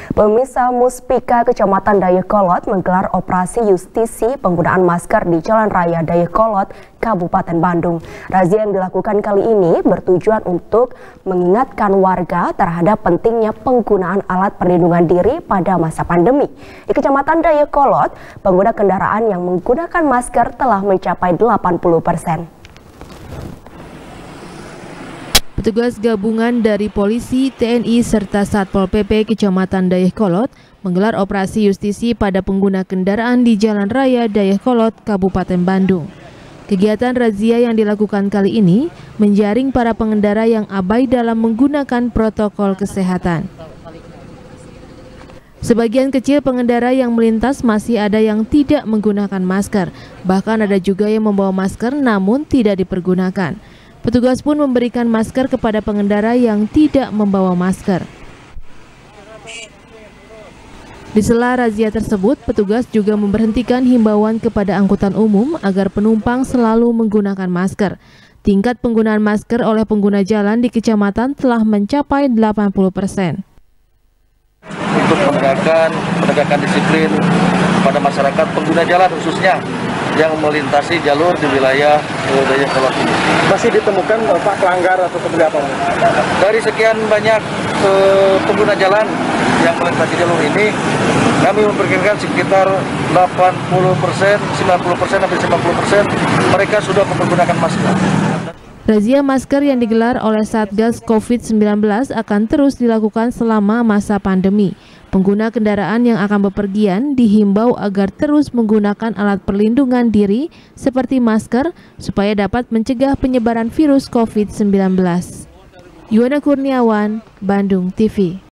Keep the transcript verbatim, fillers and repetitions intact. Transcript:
Pemirsa, Muspika Kecamatan Dayakolot menggelar operasi justisi penggunaan masker di Jalan Raya Dayakolot, Kabupaten Bandung. Razia yang dilakukan kali ini bertujuan untuk mengingatkan warga terhadap pentingnya penggunaan alat perlindungan diri pada masa pandemi. Di Kecamatan Dayakolot, pengguna kendaraan yang menggunakan masker telah mencapai delapan puluh persen. Petugas gabungan dari polisi, T N I, serta Satpol P P Kecamatan Dayakolot menggelar operasi justisi pada pengguna kendaraan di Jalan Raya Dayakolot, Kabupaten Bandung. Kegiatan razia yang dilakukan kali ini menjaring para pengendara yang abai dalam menggunakan protokol kesehatan. Sebagian kecil pengendara yang melintas masih ada yang tidak menggunakan masker, bahkan ada juga yang membawa masker namun tidak dipergunakan. Petugas pun memberikan masker kepada pengendara yang tidak membawa masker. Di sela razia tersebut, petugas juga memberhentikan himbauan kepada angkutan umum agar penumpang selalu menggunakan masker. Tingkat penggunaan masker oleh pengguna jalan di kecamatan telah mencapai delapan puluh persen. Untuk menegakkan, menegakkan disiplin kepada masyarakat pengguna jalan khususnya yang melintasi jalur di wilayah Dayakolot ini. Masih ditemukan Pak pelanggar atau seperti apa? Dari sekian banyak eh, pengguna jalan yang melintasi jalur ini, kami memperkirakan sekitar delapan puluh persen, sembilan puluh persen sampai sembilan puluh persen mereka sudah menggunakan masker. Razia masker yang digelar oleh Satgas COVID sembilan belas akan terus dilakukan selama masa pandemi. Pengguna kendaraan yang akan bepergian dihimbau agar terus menggunakan alat perlindungan diri seperti masker supaya dapat mencegah penyebaran virus COVID sembilan belas. Yuwana Kurniawan, Bandung T V.